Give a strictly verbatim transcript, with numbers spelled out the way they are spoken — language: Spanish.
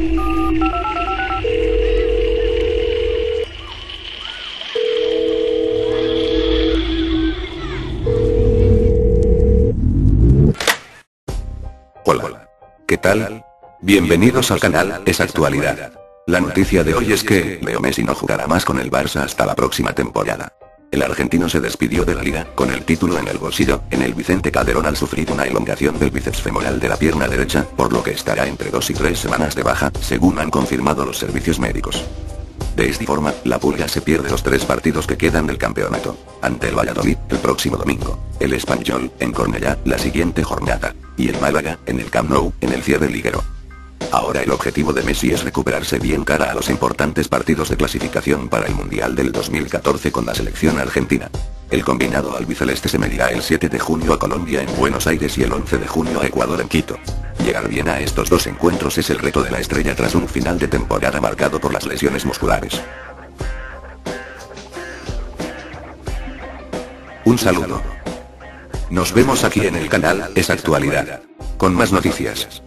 Hola. ¿Qué tal? Bienvenidos al canal Es Actualidad. La noticia de hoy es que Leo Messi no jugará más con el Barça hasta la próxima temporada. El argentino se despidió de la liga, con el título en el bolsillo, en el Vicente Calderón al sufrir una elongación del bíceps femoral de la pierna derecha, por lo que estará entre dos y tres semanas de baja, según han confirmado los servicios médicos. De esta forma, la Pulga se pierde los tres partidos que quedan del campeonato. Ante el Valladolid, el próximo domingo, el Espanyol, en Cornellá, la siguiente jornada, y el Málaga, en el Camp Nou, en el cierre liguero. Ahora el objetivo de Messi es recuperarse bien cara a los importantes partidos de clasificación para el Mundial del dos mil catorce con la selección argentina. El combinado albiceleste se medirá el siete de junio a Colombia en Buenos Aires y el once de junio a Ecuador en Quito. Llegar bien a estos dos encuentros es el reto de la estrella tras un final de temporada marcado por las lesiones musculares. Un saludo. Nos vemos aquí en el canal Es Actualidad, con más noticias.